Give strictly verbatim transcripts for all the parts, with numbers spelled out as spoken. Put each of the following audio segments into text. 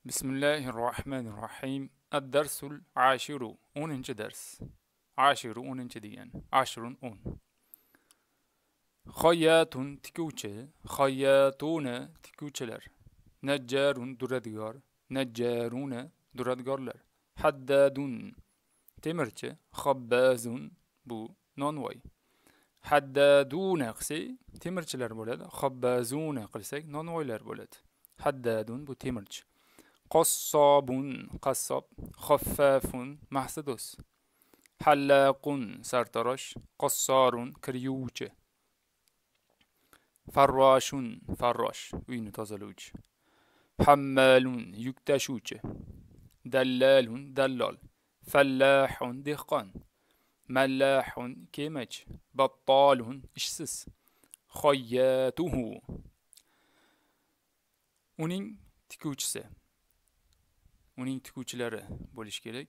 Bismillahirrahmanirrahim. Ad-darsul ashiru. o'ninchi dars. Ashiru o'ninchi degan. Ashrun o'n. Xoyyatun tikuvchi, xoyyatuna tikuvchilar. Najjarun duradgor, najjaruna duradgorlar. Haddadun temirchi, xobbazun bu nonvoy. Haddaduna qilsak temirchilar bo'ladi, xobbazuna qilsak nonvoylar bo'ladi. Haddadun bu temirchi. Qassobun qassob, xoffafun mahsudos. Hallaqun sartarosh, qassorun kir yuvuvchi. Farroshun farrosh uyni tozalovchi. Hammalun yuk tashuvchi. Dallalun dallol. Fallahun dehqon. Mallahun kemachi. Battalun ishsiz. Xoyyatuhu uning tikuvchisi. Uning tikuvchilari bo'lish kerak.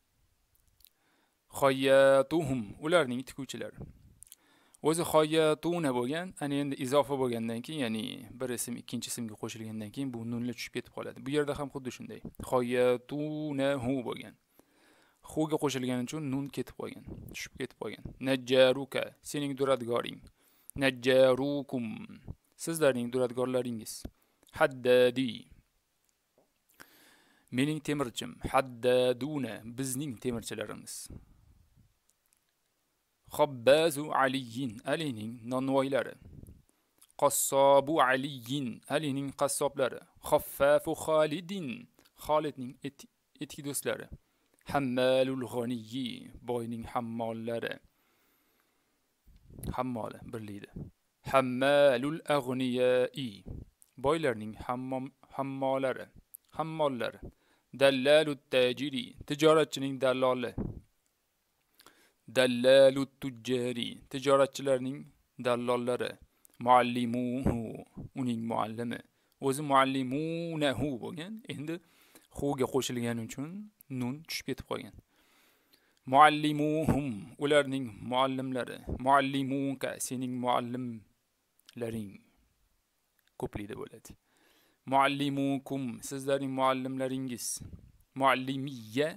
Xoyyatuhum ularning tikuvchilari. O'zi xoyyatuna bo'lgan, ana endi izofa bo'lgandan keyin, ya'ni bir ism ikkinchi ismga qo'shilgandan keyin bu nunla tushib ketib qoladi. Bu yerda ham xuddi shunday. Xoyyatunahu bo'lgan. Xuga qo'shilgani uchun nun ketib qolgan, tushib ketib qolgan. Najjaruka sening duradgoring. Najjarukum sizlarning duradgorlaringiz. Haddadi mening temirchim. Haddaduna bizning temirchilarimiz. Xobbazu aliyin alining nonvoylari. Qassobu aliyin alining qassoblari. Xoffafu xolidin xolidning etik do'stlari. Hammalul g'oniyi boyning hammollari. Hammoli birlikda. Hammalul ag'niyai boylarning hammom hammolari. Hammollari. Dallalut tajiri tijoratchining dalloli. Dallalut tujjari tijoratchilarning dallollari. Muallimuhu uning muallimi. O'zi muallimunahu bo'lgan, endi huga qo'shilgani uchun nun tushib ketib qolgan. Muallimuhum ularning muallimlari. Muallimuka sening muallimlaring ko'plikda bo'ladi. Muallimukum sizlarning muallimlaringiz. Muallimiyya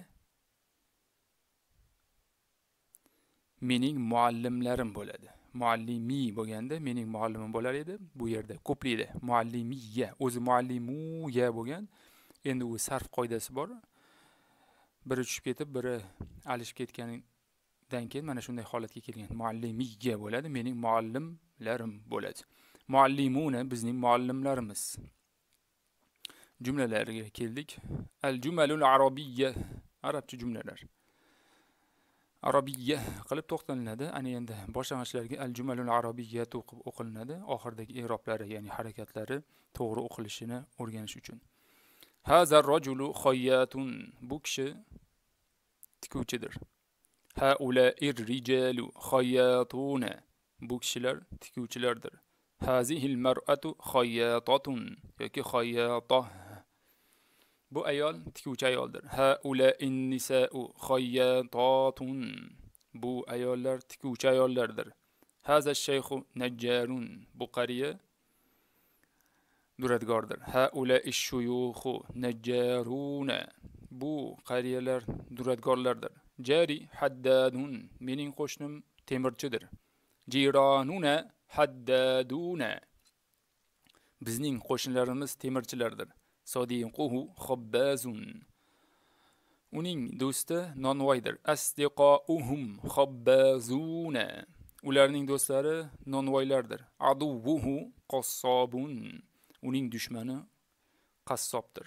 mening muallimlarim bo'ladi. Muallimi bo'lganda mening muallimim bo'lar edi. Bu yerda ko'plikda muallimiyya o'zi muallimuya bo'lgan. Endi u sarf qoidasi bor. Biri tushib ketib, biri alishib ketganidan keyin mana shunday holatga kelgan. Muallimiyya bo'ladi, mening muallimlarim bo'ladi. Muallimuna bizning muallimlarimiz. Jumlalarga keldik. Al-jumalul arabiyya arabcha jumlalar. Arabiyya qilib to'xtalinadi. Ana endi boshlang'ichlarga al-jumalul arabiyya o'qib o'qilinadi. Oxirdagi i'roblari, ya'ni harakatlari to'g'ri o'qilishini o'rganish uchun. Hazar rajulu xoyyatun bu kishi tikuvchidir. Haula'ir rijalu xoyyatuna bu kishilar tikuvchilardir. Hazihil mar'atu xayyatatun yoki xoyyatoh bu ayol tikuvchi ayoldir. Haula'in nisa'u xayyatatun bu ayollar tikuvchi ayollardir. Haza shaykhu najjarun bu qariya duradgordir. Haula'ish shuyukhu najjaruna bu qariyalar duradgorlardir. Jari haddadun mening qo'shnim temirchidir. Jiranuna haddaduna bizning qo'shnilarimiz temirchilardir. Sodiquhu xobbazun uning do'sti nonvoydir. Asdiqauhum xobbazuna ularning do'stlari nonvoylardir. Aduvuhu qassobun uning dushmani qassobdir.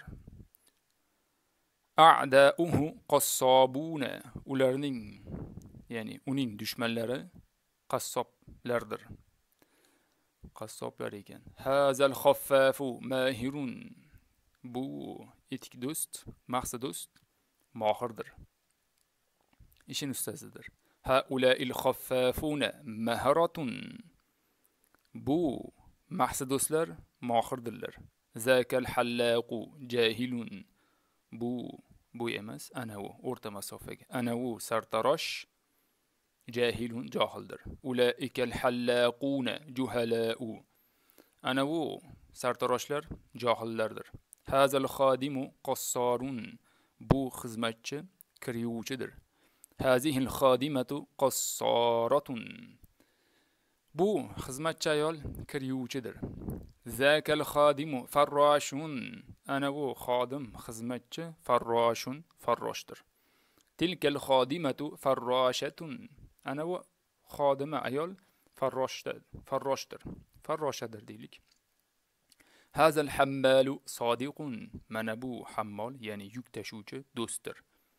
A'dauhu qassobuna ularning ya'ni uning dushmanlari qassoblardir. Qassoblar ekan. Hazal xoffafu mahirun bu etik do'st, mahsa do'st mohirdir. Ishin ustasidir. Haula'il xoffafuna maharatun bu mahsa do'stlar mohirdirlar. Zakal hallaqu jahilun bu bu emas, ana u o'rta masofaga. Ana u sartarosh jahilun johildir. Ulaikal hallaquna juhala'u ana u sartaroshlar johillardir. Hazal xadimu qassarun. Bu xizmatchi kir yuvuvchidir. Hazihil xadimatu qassaratun. Bu xizmatchi ayol kir yuvuvchidir. Zakal xadimu farroshun. Ana bu xodim xizmatchi farroshun farroshdir. Tilkal xadimatu farroshatun. Ana bu xodima ayol farroshdir. Farroshdir. Farroshadir deylik. Hazal hammalu sodiqun. Mana bu hammol, ya'ni yuk tashuvchi do'stdir.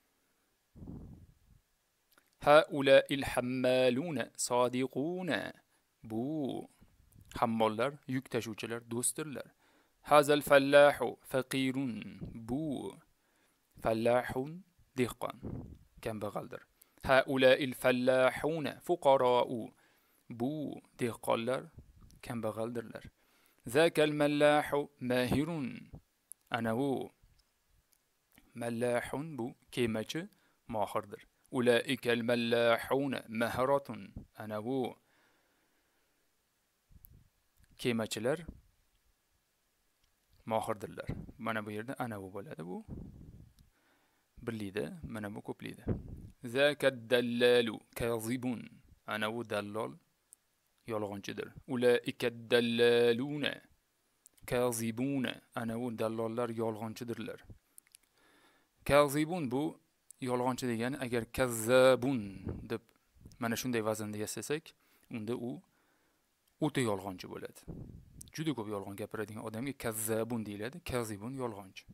Haula'il hammaluna sodiquna. Bu hammollar, yuk tashuvchilar do'stdirlar. Hazal fallahu faqirun. Bu fallahun dehqon, kambag'aldir. Haula'il fallahuna fuqara'u. Bu dehqonlar kambag'aldirlar. Zakal mallahu mahirun. Ana bu mallahun, bu kemachi mohirdir. Ulaikal mallahuna maharatun. Ana bu kemachilar mohirdirlar. Mana bu yerda ana bu bo'ladi. Bu birlikda, mana bu ko'plikda. Zakad dallalu kazibun. Ana bu dallol yolg'onchidir. Ulaikad dallaluna kazibuna. Ana bu dallollar yolg'onchidirlar. Kazibun bu yolg'onchi degani, agar kazzabun deb mana shunday vaznda yasasak, unda u o'ta yolg'onchi bo'ladi. Juda ko'p yolg'on gapiradigan odamga kazzabun deyiladi. Kazibun yolg'onchi.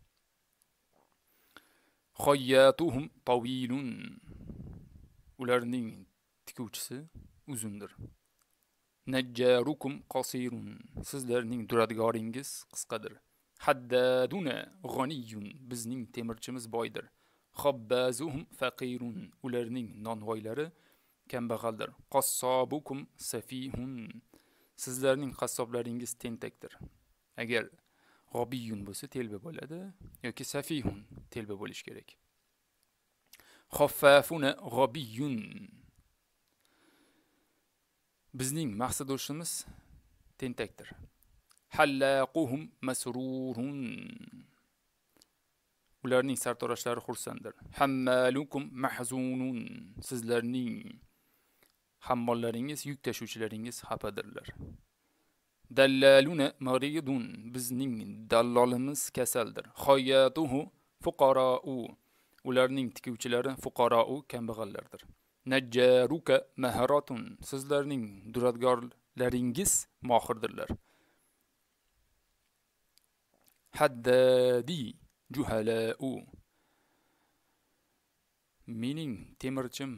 Xoyyatuhum tawilun. Ularning tikuvchisi uzundir. Najjarukum qasirun. Sizlarning duradgoringiz qisqadir. Haddaduna g'aniyun. Bizning temirchimiz boydir. Xabbazuhum faqirun. Ularning nonvoylari kambag'aldir. Qassabukum safihun. Sizlarning qassoblaringiz tentakdir. Agar g'obiyun bo'lsa telba bo'ladi, yoki safihun telba bo'lish kerak. Xaffafuna g'obiyun. Bizning maqsadoshimiz tentakdir. Hallaquhum masrurun. Ularning sartaroshlari xursanddir. Hammalukum mahzunun. Sizlarning hammollaringiz, yuk tashuvchilaringiz xafadirlar. Dallaluna maridun. Bizning dallolimiz kasaldir. Xoyyatuhu fuqara'u. Ularning tikuvchilari fuqara'u kambag'allardir. Najjaruka maharatun. Sizlarning duradgorlaringiz mohirdirlar. Haddadi juhala'u. Mening temirchim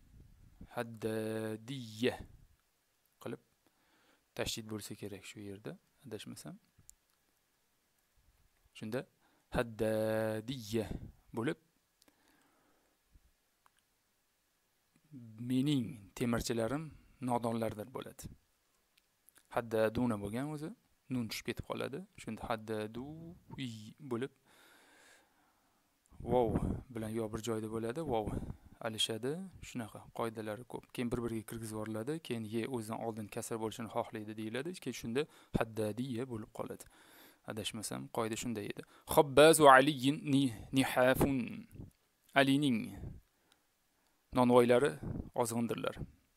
haddadiyya qilib tashdid bo'lsa kerak shu yerda, adashmasam. Shunda haddadiyya bo'lib, mening temirchilarim nodonlardir bo'ladi. Haddaduna bo'lgan o'zi nun tushib ketib qoladi. Shunda haddadu bo'lib vov bilan yo bir joyda bo'ladi, vov alishadi. Shunaqa qoidalari ko'p. Keyin bir-biriga kirgizib yuboriladi, keyin ye o'zidan oldin kasr bo'lishini xohlaydi deyiladi. Keyin shunda haddadiyya bo'lib qoladi. Adashmasam qoida shunday edi. Xabbazu aliyin nihafun. Alining nonvoylari ozg'indirlar.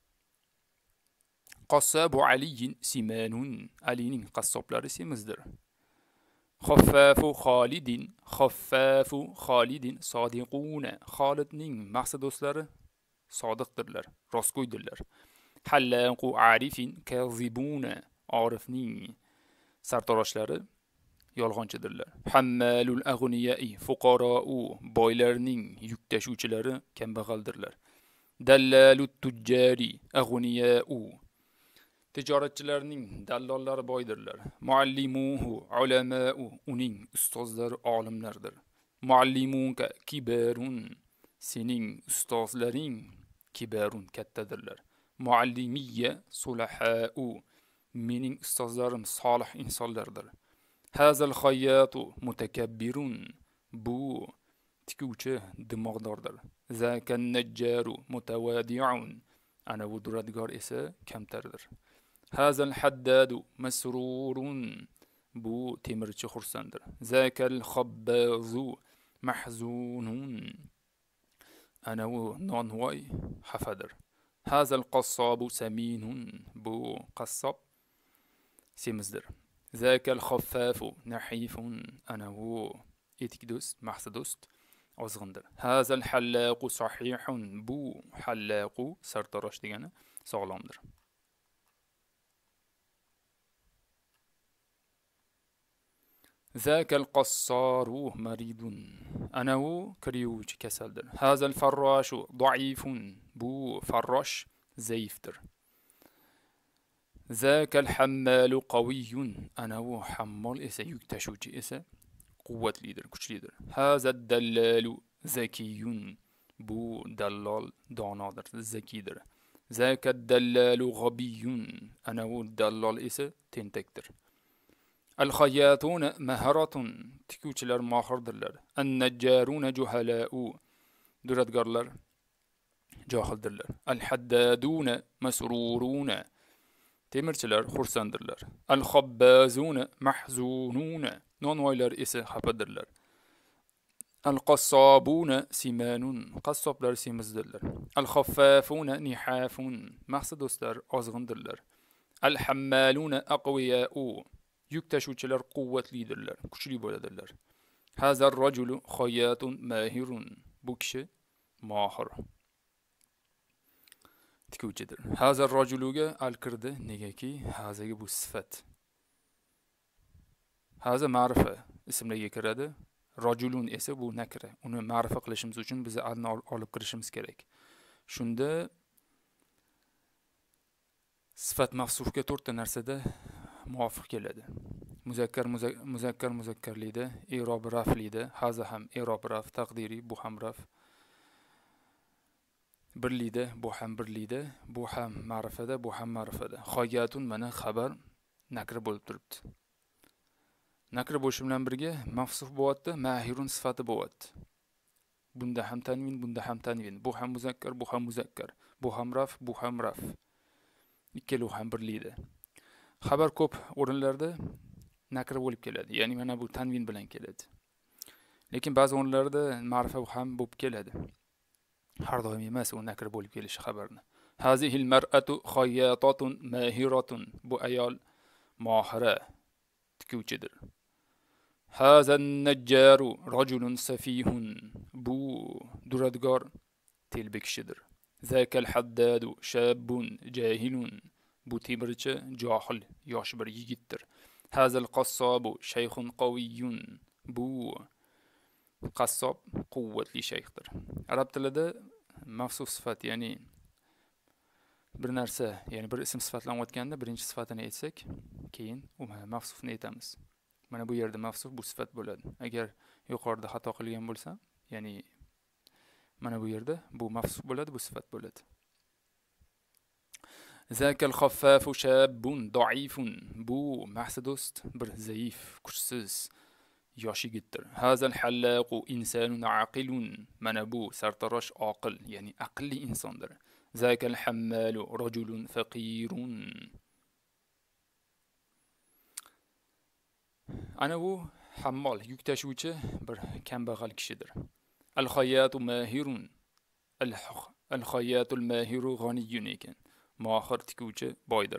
Qassabu aliyin simanun. Alining qassoblari semizdir. Xaffafu Xolidin. Xaffafu Xolidin sodiquna. Xolidning maqsadoshlari sodiqdirlar, rostgo'ydirlar. Hallaqu arifin kazibuna. Orifning sartaroshlari yolg'onchidirlar. Hammalul aghniyai fuqara'u. Boylarning yuk tashuvchilari kambag'aldirlar. Dallalut tujjari aghniya'u. Tijoratchilarning dallollari boydirlar. Muallimuhu ulama'u. Uning ustozlari olimlardir. Muallimunka kibarun. Sening ustozlaring kibarun kattadirlar. Muallimiyya sulaha'u. Mening ustozlarim solih insonlardir. Hazal xoyyatu mutakabbirun. Bu tikuvchi dimog'dordir. Zakan najjaru mutawadi'un. Ana bu duradgor esa kamtardir. Hazal haddadu masrurun. bu temirchi xursanddir. Zakal xabbazu mahzunun, ana u nonvoy xafadir. Hazal qassobu saminun, bu qassob semizdir. Zakal xaffafu nahifun, ana u etik do'st, mahsa do'st, ozg'indir. Hazal hallaqu sahihun, bu hallaqu sartarosh degani sog'lomdir. Zakal qassaru maridun, ana u kiriyuvchi kasaldir. Hazal farroshu da'ifun, bu farrosh zaifdir. Zakal hammalu qawiyun, ana u hammol esa yuk tashuvchi esa quvvatlidir, kuchlidir. Hazal dallalu zakiyun, bu dallol donodir, zakidir. Zakal dallalu g'abiyun, ana u dallol esa tentakdir. Al-khayyatuna maharatun, tikuvchilar mohirdirlar. An-najjaruna juhala'u, duradgorlar johildirlar. Al-haddaduna masruruna, temirchilar xursanddirlar. Al-khabbazuna mahzununa, nonvoylar esa xafadirlar. Al-qassabuna simanun, qassoblar semizdirlar. Al-khaffafuna nihafun, mahsa do'stlar ozg'indirlar. Al-hammaluna aqwiya'u, yuk tashuvchilar quvvatlidirlar, kuchli bo'ladilar. Hazar rajulu khayyatun mahirun, bu kishi mohir tikuvchidir. Hazar rajuluga al kirdi, negaki hazaga bu sifat. Haza ma'rifa ismlarga kiradi. Rajulun esa bu nakra. Uni ma'rifa qilishimiz uchun biz alni olib kirishimiz kerak. Shunda sifat mavsufga to'rtta narsada muvofiq keladi. Muzakkar muzakkar muzakkarlikda, i'rob raflikda, haza ham i'rob raf, taqdiri bu ham raf. Birlikda, bu ham birlikda, bu ham ma'rifada, bu ham ma'rifada. Khayyatun mana xabar nakra bo'lib turibdi. Nakra bo'lishi bilan birga mavsuf bo'lyapti, mahirun sifati bo'lyapti. Bunda ham tanvin, bunda ham tanvin. Bu ham muzakkar, bu ham muzakkar. Bu ham raf, bu ham raf. Ikkalovi ham birlikda. Xabar ko'p o'rinlarda nakra bo'lib keladi. Ya'ni mana bu tanvin bilan keladi. Lekin ba'zi o'rinlarda ma'rifa ham bo'lib keladi. Har doim emas u nakra bo'lib kelishi xabarni. Hazihil mar'atu khayyatatun mahiratun, bu ayol mohira tikuvchidir. Hazan najjaru rajulun safihun, bu duradgor telba kishidir. Zakal haddadu shabun jahilun, bu temirchi johil yosh bir yigitdir. Hazal qassobu shaykhun qawiyyun, bu qassob quvvatli shayxdir. Arab tilida mavsuf sifat, ya'ni bir narsa, ya'ni bir ism sifatlanayotganda birinchi sifatini aytsak, keyin u mavsufni aytamiz. Mana bu yerda mavsuf bu sifat bo'ladi. Agar yuqorida xato qilgan bo'lsam, ya'ni mana bu yerda bu mavsuf bo'ladi, bu sifat bo'ladi. Zakal khaffafu shabun da'ifun, bu mahsa do'st bir zaif, kuchsiz yosh yigitdir. Hazal hallaqu insanun aqilun, mana bu sartarosh oqil, ya'ni aqlli insondir. Zakal hammalu rajulun faqirun, ana bu hammol, yuk tashuvchi bir kambag'al kishidir. Al-khayyatu mahirun, al-khayyatul mahiru g'aniyyun ekan, mohir tikuvchi boydir.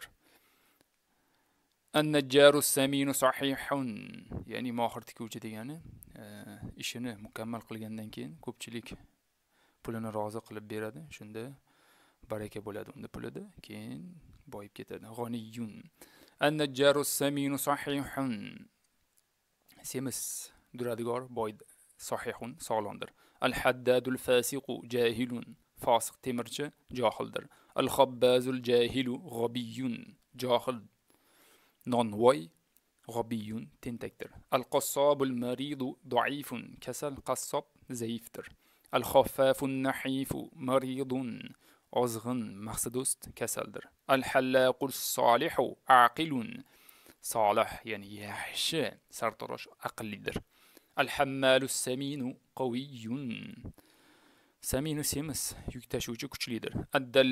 An-najjaru saminu sahihun, ya'ni mohir tikuvchi degani ishini mukammal qilgandan keyin ko'pchilik pulini rozi qilib beradi. Shunda baraka bo'ladi unda pulida, keyin boyib ketadi. G'aniyyun. An-najjaru saminu sahihun, semiz duradgor boy, sahihun sog'lomdir. Al-haddadul fasiqu jahilun, fosiq temirchi johildir. Al-khabbazul jahilu g'abiyyun, johil nonvoy, g'abiyun tentakdir. Al-qassabul maridu da'ifun, kasal qassob zaifdir. Al-khaffafun nahifu maridun, ozg'in maqsadost kasaldir. Al-hallaqul solihu aqilun, solih ya'ni yaxshi sartarosh aqllidir. Al-hammalus saminu qawiyyun, saminu semiz yuk tashuvchi kuchlidir.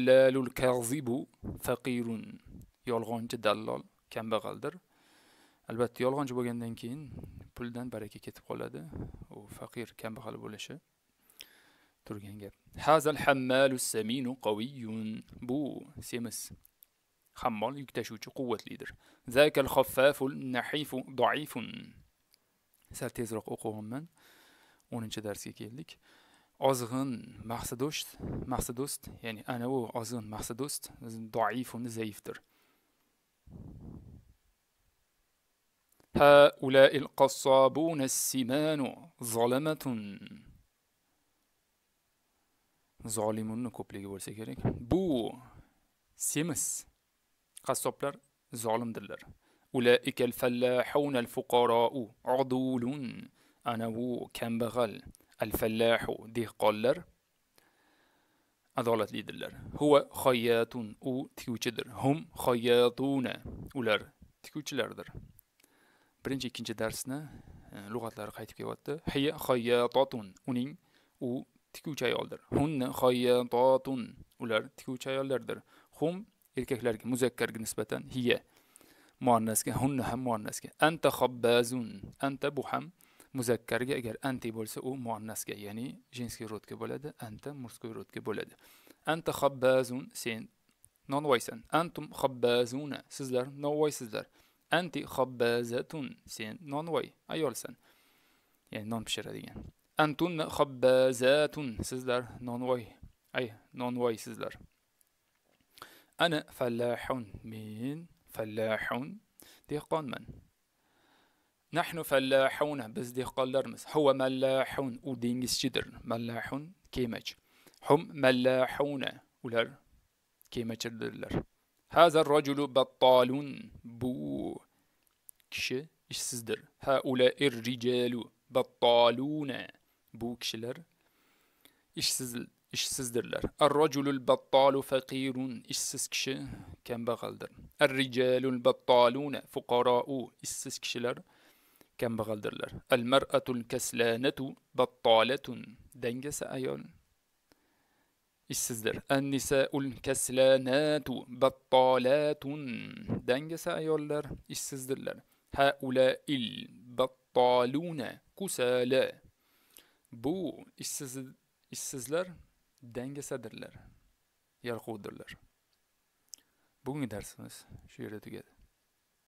Ad-dallalul kazibu faqirun, yolg'onchi dallol kambag'aldir. Albatta, yolg'onchi bo'lgandan keyin puldan baraka ketib qoladi. U faqir, kambag'al bo'lishi turgan gap. Hazal hammalu saminu qawiyyun. Bu semiz hammol yuk tashuvchi quvvatlidir. Zakal khaffaful nahifu da'ifun. Sal tezroq o'qiyman. o'ninchi darsga keldik. Ozg'in maqsadost, maqsadost, ya'ni ana u ozg'in maqsadost da'ifun zaifdir. هؤلاء القصابون السمان ظلمة. Zolimunni ko'pligi bo'lsa kerak. Bu semiz qassoblar zolimdirlar. Ulaikal fallahun al-fuqara'u udulun. Ana bu kambag'al al-fallahu dehqonlar adolatlidirlar. Huwa khayyatun, u tikuvchidir. Hum khayyatuna, ular tikuvchilardir. Birinchi ikkinchi darsni lug'atlari qaytib kelyapti. Hiya khayyatatun, uning u tikuvchi ayoldir. Hunna khayyatatun, ular tikuvchi ayollardir. Hum erkaklarga muzakkarga nisbatan, hiya muannasga, hunna ham muannasga. Anta khabbazun, anta bu ham muzakkarga, agar anti bo'lsa u muannasga, ya'ni jinskiy rodga bo'ladi, anta murskiy rodga bo'ladi. Anta khabbazun, sen nonvoysan. Antum khabbazuna, sizlar nonvoysizlar. Anti khabbazatun, sen nonvoy ayolsan, ya'ni non pishiradigan. Antunna khabbazatun, sizlar nonvoy, ay nonvoysizlar. Ana fallahun, men fallahun dehqonman. Nahnu fallahuna, biz dehqonlarmiz. Huwa mallahun, u dengizchidir. Mallahun kemach. Hum mallahuna, ular kemachirdirlar. Hazar rajulu battalun, bu kishi ishsizdir. Haula'ir rijalu battaluna, bu kishilar ishsiz ishsizdirlar. Ar-rajulul battalu faqirun, ishsiz kishi kambag'aldir. Ar-rijalul battaluna fuqara'u, ishsiz kishilar kambag'aldirlar. Al-mar'atul kaslanatu battalatun, dangasa ayol ishsizdir. An-nisa'ul kaslanatu battalatun, dangasa ayollar ishsizdirlar. Haula'il battaluna kusala, bu ishsiz ishsizlar dangasadirlar, yalqovdirlar. Bugungi darsimiz shu yerda tugadi.